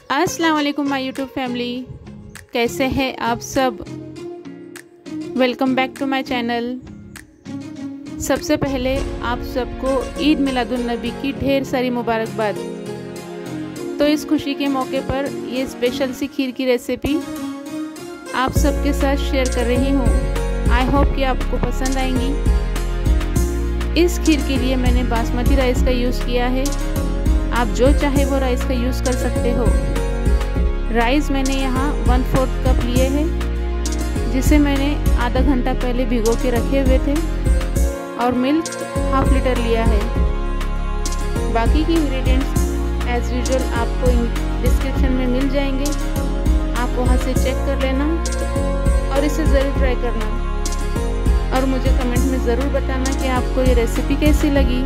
अस्सलाम वालेकुम my YouTube family, कैसे हैं आप सब। Welcome back to my channel. सबसे पहले आप सबको ईद मिलादुन्नबी की ढेर सारी मुबारकबाद। तो इस खुशी के मौके पर ये स्पेशल सी खीर की रेसिपी आप सबके साथ शेयर कर रही हूँ। आई होप कि आपको पसंद आएंगी। इस खीर के लिए मैंने बासमती राइस का यूज़ किया है। आप जो चाहे वो राइस का यूज़ कर सकते हो। राइस मैंने यहाँ 1/4 कप लिए हैं, जिसे मैंने आधा घंटा पहले भिगो के रखे हुए थे, और मिल्क 1/2 लीटर लिया है। बाकी की इंग्रेडिएंट्स एज यूजुअल आपको डिस्क्रिप्शन में मिल जाएंगे, आप वहाँ से चेक कर लेना और इसे ज़रूर ट्राई करना, और मुझे कमेंट में ज़रूर बताना कि आपको ये रेसिपी कैसी लगी।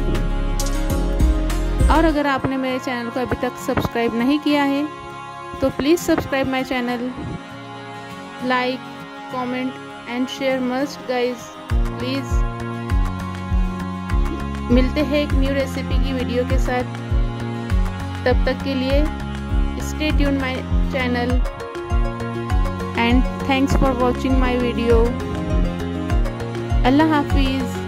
और अगर आपने मेरे चैनल को अभी तक सब्सक्राइब नहीं किया है तो please subscribe my channel, like, comment and share must guys please. मिलते हैं एक न्यू रेसिपी की वीडियो के साथ। तब तक के लिए stay tune my channel and thanks for watching my video. अल्लाह हाफिज़।